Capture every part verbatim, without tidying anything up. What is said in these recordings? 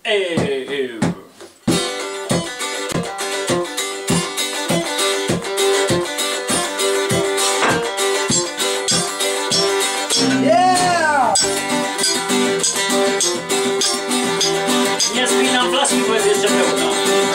Ej, nie spinam flaski, bo jest jeszcze pełna.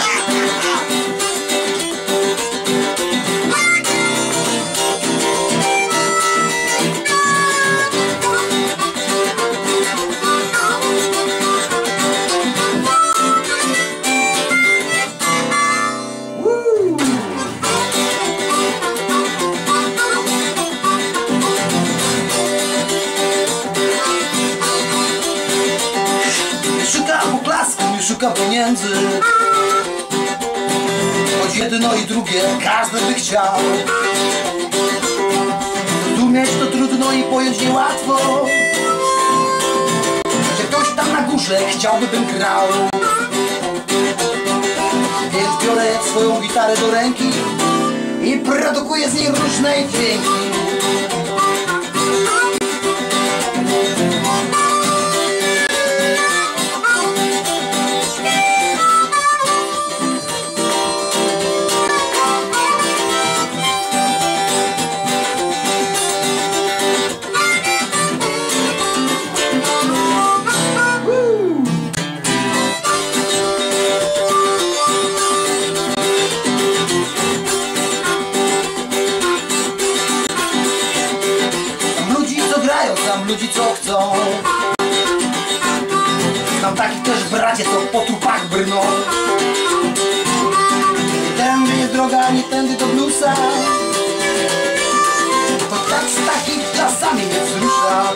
Szukam oklasku, nie szukam pieniędzy. Choć jedno i drugie każdy by chciał. Rozumieć to trudno i pojąć niełatwo, że ktoś tam na górze chciałby, bym grał. Więc biorę swoją gitarę do ręki i produkuję z niej różne dźwięki. Znam ludzi, co chcą. Znam takich też bracie, co po trupach brną. Nie tędy jest droga, ani tędy do bluesa. To tak z takich czasami mnie wzrusza.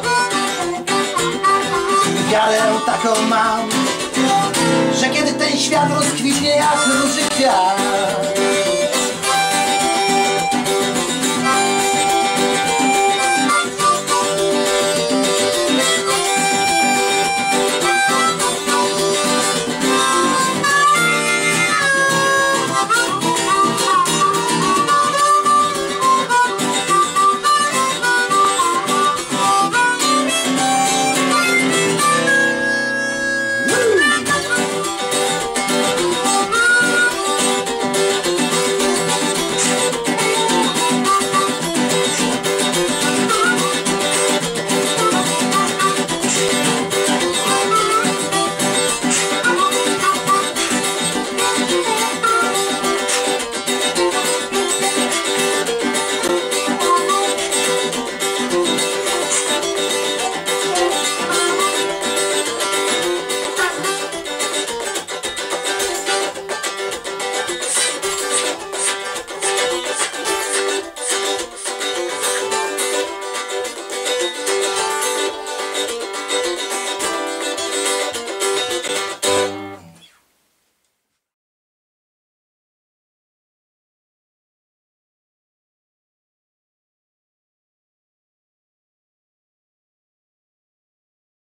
Wiarę taką mam, że kiedy ten świat rozkwiśnie jak róży kwiat,